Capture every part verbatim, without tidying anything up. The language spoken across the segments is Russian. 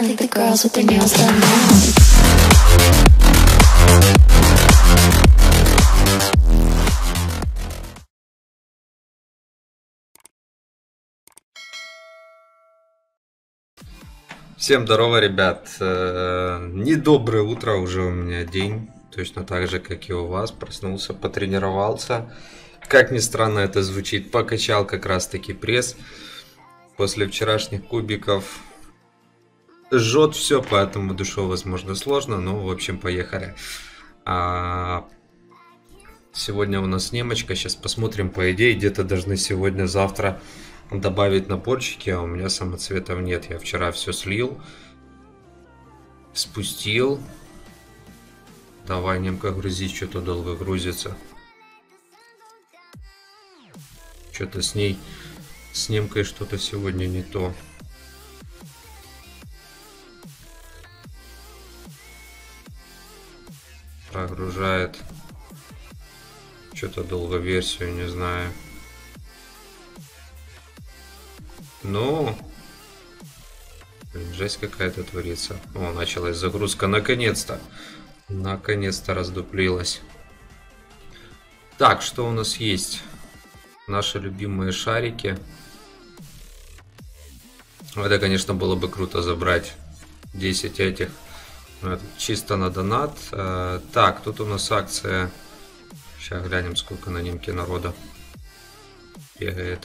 I think the girls with their nails done now. Всем здорово, ребят. Недоброе утро, уже у меня день. Точно так же, как и у вас. Проснулся, потренировался. Как ни странно это звучит, покачал как раз таки пресс. После вчерашних кубиков жжет все, поэтому душу, возможно, сложно. Но, в общем, поехали. А... Сегодня у нас немочка. Сейчас посмотрим, по идее, где-то должны сегодня-завтра добавить наборчики, а у меня самоцветов нет. Я вчера все слил, спустил. Давай, немка, грузить, что-то долго грузится. Что-то с ней, с немкой что-то сегодня не то. Прогружает. Что-то долго версию, не знаю. Ну, блин, жесть какая-то творится. О, началась загрузка. Наконец-то. Наконец-то раздуплилась. Так, что у нас есть? Наши любимые шарики. Это, конечно, было бы круто забрать десять этих. Это чисто на донат. Так, тут у нас акция. Сейчас глянем, сколько на немке народа бегает.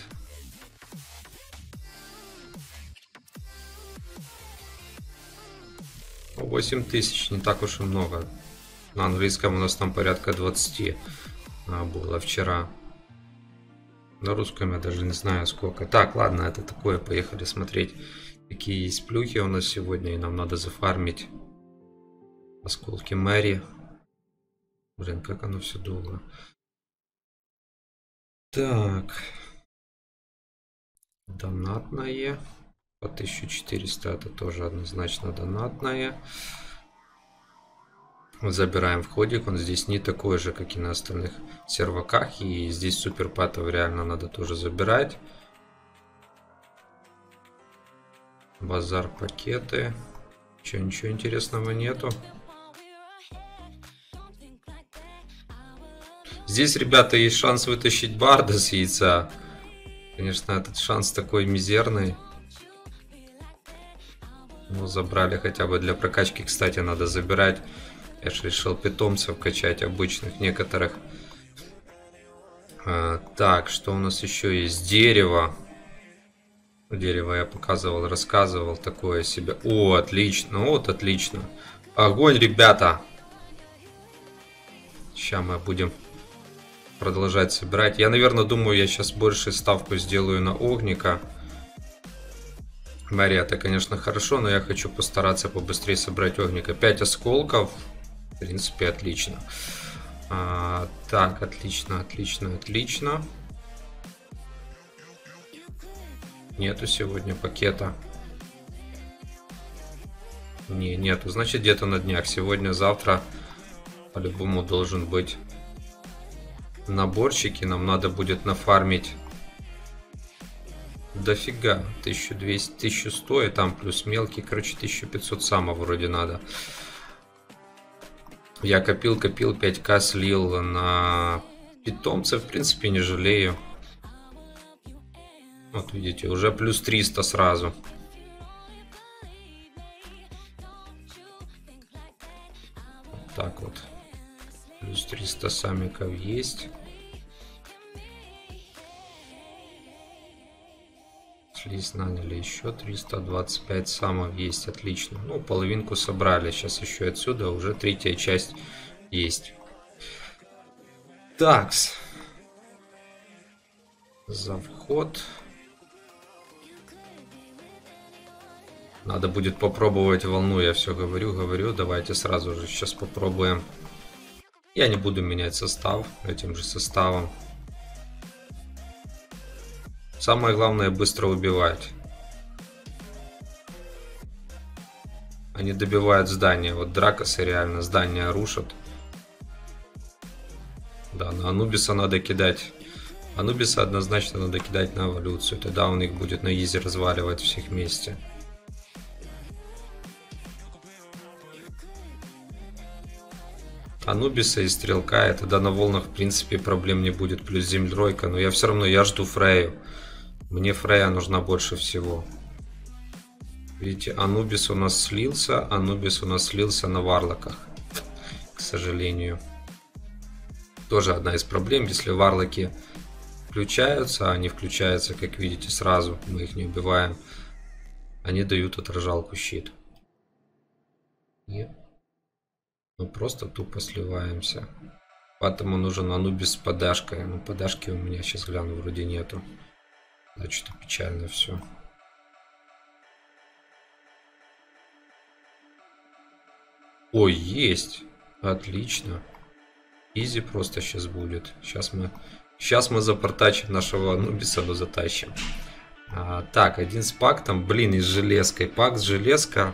восемь тысяч, не так уж и много. На английском у нас там порядка двадцати было вчера. На русском я даже не знаю сколько. Так, ладно, это такое. Поехали смотреть, какие есть плюхи у нас сегодня. И нам надо зафармить осколки Мэри. Блин, как оно все долго. Так. Донатное. По тысяча четыреста это тоже однозначно донатное. Забираем входик. Он здесь не такой же, как и на остальных серваках. И здесь суперпатов реально надо тоже забирать. Базар, пакеты. Че, ничего интересного нету. Здесь, ребята, есть шанс вытащить барда с яйца. Конечно, этот шанс такой мизерный. Ну, забрали хотя бы для прокачки. Кстати, надо забирать. Я же решил питомцев качать, обычных некоторых. А, так, что у нас еще есть? Дерево. Дерево я показывал, рассказывал. Такое себе. О, отлично. Вот, отлично. Огонь, ребята. Сейчас мы будем продолжать собирать. Я, наверное, думаю, я сейчас больше ставку сделаю на огника. Мария, это, конечно, хорошо, но я хочу постараться побыстрее собрать огника. пять осколков. В принципе, отлично. А, так, отлично, отлично, отлично. Нету сегодня пакета. Не, нету. Значит, где-то на днях. Сегодня-завтра по-любому должен быть наборчики. Нам надо будет нафармить дофига. тысяча двести, тысяча сто и там плюс мелкий. Короче, тысяча пятьсот сама вроде надо. Я копил, копил, пять ка слил на питомцев. В принципе, не жалею. Вот видите, уже плюс триста сразу. Вот так вот. Плюс триста самиков есть. Слиз наняли еще триста двадцать пять самов есть. Отлично. Ну, половинку собрали. Сейчас еще отсюда уже третья часть есть. Такс. За вход. Надо будет попробовать волну. Я все говорю, говорю. Давайте сразу же сейчас попробуем. Я не буду менять состав этим же составом. Самое главное быстро убивать. Они добивают здания. Вот дракосы реально здания рушат. Да, на Анубиса надо кидать. Анубиса однозначно надо кидать на эволюцию. Тогда он их будет на изи разваливать всех вместе. Анубиса и Стрелка, и тогда на волнах, в принципе, проблем не будет. Плюс землеройка, но я все равно, я жду Фрею. Мне Фрея нужна больше всего. Видите, Анубис у нас слился, Анубис у нас слился на варлоках, к сожалению. Тоже одна из проблем, если варлоки включаются, они включаются, как видите, сразу, мы их не убиваем. Они дают отражалку щит. И мы просто тупо сливаемся. Поэтому нужен Анубис с подашкой. Ну, подашки у меня, сейчас гляну, вроде нету. Значит, печально все. Ой, есть. Отлично. Изи просто сейчас будет. Сейчас мы, сейчас мы запортачим нашего Анубиса, но затащим. А, так, один с пактом. Блин, и с железкой. Пакт, железка.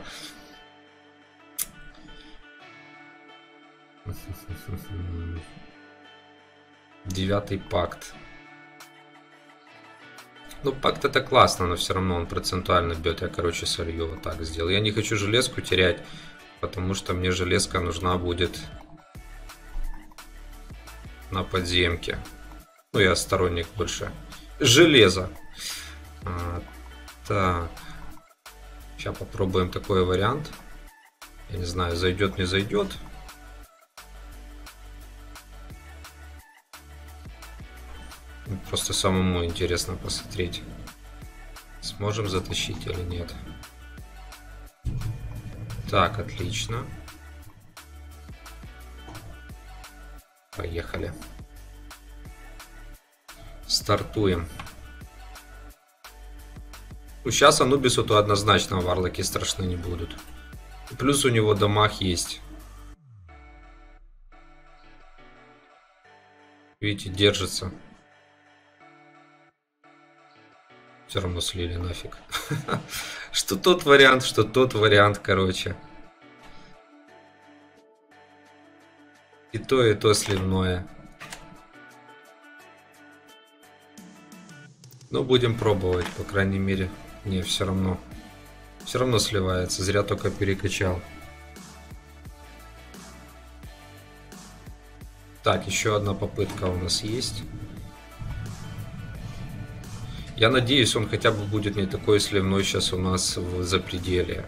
Девятый пакт. Ну, пакт это классно, но все равно он процентуально бьет. Я, короче, солью вот так сделал. Я не хочу железку терять, потому что мне железка нужна будет на подземке. Ну, я сторонник больше железа. А, так. Сейчас попробуем такой вариант. Я не знаю, зайдет, не зайдет. Просто самому интересно посмотреть, сможем затащить или нет. Так, отлично. Поехали. Стартуем. Ну, сейчас Анубису то однозначно варлоки страшны не будут. Плюс у него дамаг есть. Видите, держится. Все равно слили нафиг. Что тот вариант, что тот вариант, короче. И то, и то сливное. Но будем пробовать, по крайней мере. Не, все равно. Все равно сливается. Зря только перекачал. Так, еще одна попытка у нас есть. Я надеюсь, он хотя бы будет не такой сливной сейчас у нас в запределе.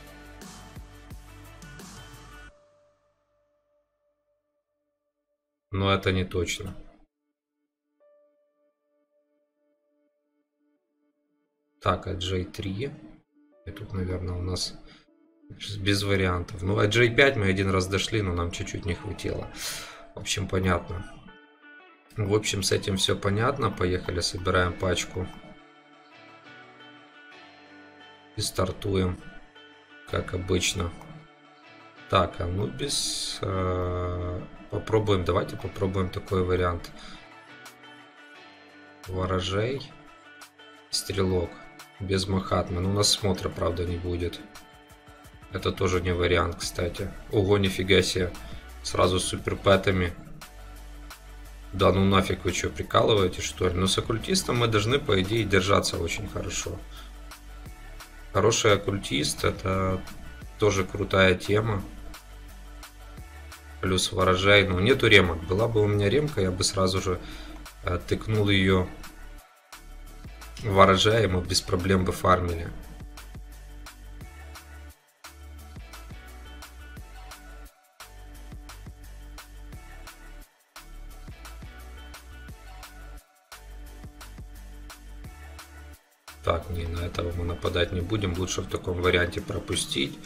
Но это не точно. Так, а джей три. И тут, наверное, у нас без вариантов. Ну, а джей пять мы один раз дошли, но нам чуть-чуть не хватило. В общем, понятно. В общем, с этим все понятно. Поехали, собираем пачку. И стартуем, как обычно. Так, Анубис. Э, попробуем, давайте попробуем такой вариант. Ворожей. Стрелок. Без Махатмы. Но у нас смотра, правда, не будет. Это тоже не вариант, кстати. Ого, нифига себе. Сразу с суперпэтами. Да ну нафиг, вы что, прикалываете, что ли? Но с оккультистом мы должны, по идее, держаться очень хорошо. Хороший оккультист — это тоже крутая тема. Плюс ворожей. Ну, нету ремок. Была бы у меня ремка, я бы сразу же э, тыкнул ее ворожей, и мы без проблем бы фармили. Так, не, на этого мы нападать не будем. Лучше в таком варианте пропустить.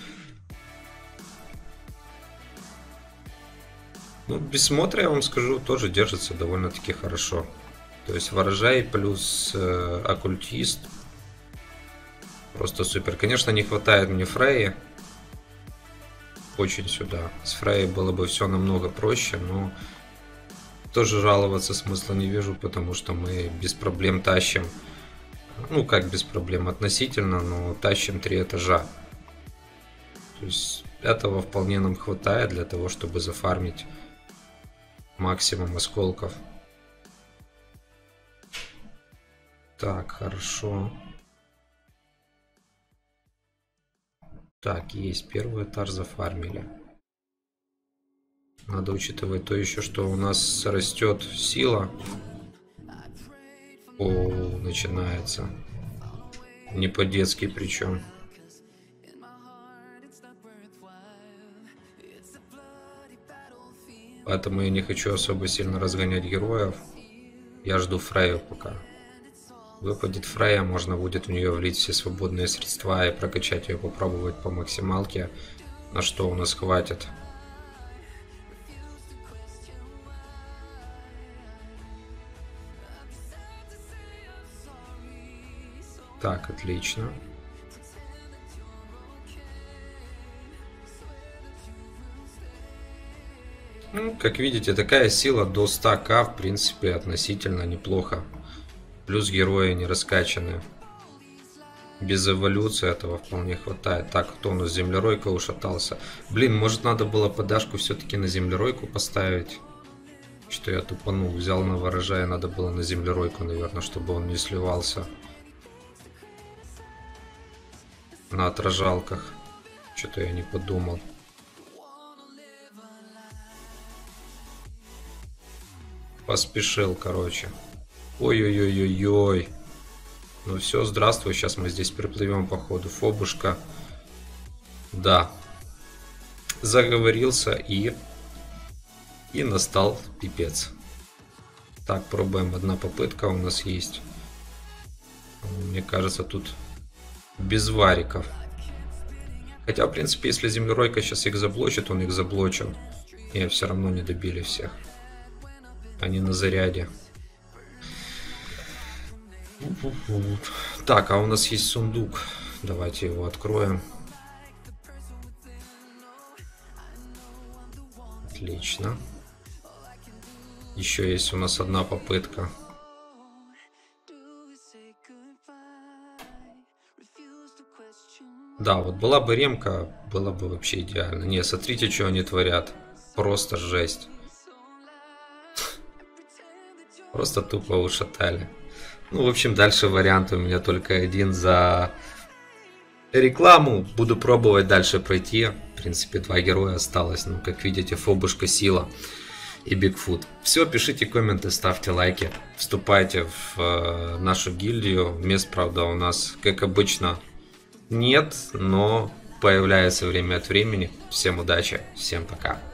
Ну, без смотра, я вам скажу, тоже держится довольно-таки хорошо. То есть ворожей плюс э, оккультист. Просто супер. Конечно, не хватает мне Фреи. Очень сюда. С Фреей было бы все намного проще, но тоже жаловаться смысла не вижу, потому что мы без проблем тащим. Ну, как без проблем относительно, но тащим три этажа. То есть этого вполне нам хватает для того, чтобы зафармить максимум осколков. Так, хорошо. Так, есть первый этаж зафармили. Надо учитывать то еще, что у нас растет сила. О, начинается. Не по-детски причем. Поэтому я не хочу особо сильно разгонять героев. Я жду Фрею пока. Выпадет Фрея, можно будет в нее влить все свободные средства и прокачать ее, попробовать по максималке, на что у нас хватит. Так, отлично. Ну, как видите, такая сила до ста ка, в принципе, относительно неплохо. Плюс герои не раскачаны. Без эволюции этого вполне хватает. Так, кто у нас? Землеройка ушатался. Блин, может надо было подашку все-таки на землеройку поставить? Что я тупанул. Взял на ворожая, надо было на землеройку, наверное, чтобы он не сливался. На отражалках. Что-то я не подумал. Поспешил, короче. Ой-ой-ой-ой-ой. Ну все, здравствуй. Сейчас мы здесь приплывем по ходу. Фобушка. Да. Заговорился и... И настал пипец. Так, пробуем. Одна попытка у нас есть. Мне кажется, тут без вариков. Хотя, в принципе, если землеройка сейчас их заблочит, он их заблочил. И все равно не добили всех. Они на заряде. Так, а у нас есть сундук. Давайте его откроем. Отлично. Еще есть у нас одна попытка. Да, вот была бы ремка, было бы вообще идеально. Не, смотрите, что они творят. Просто жесть. Просто тупо ушатали. Ну, в общем, дальше вариант у меня только один за рекламу. Буду пробовать дальше пройти. В принципе, два героя осталось. Ну, как видите, Фобушка, Сила и Бигфут. Все, пишите комменты, ставьте лайки. Вступайте в э, нашу гильдию. Мест, правда, у нас, как обычно, нет, но появляется время от времени. Всем удачи, всем пока.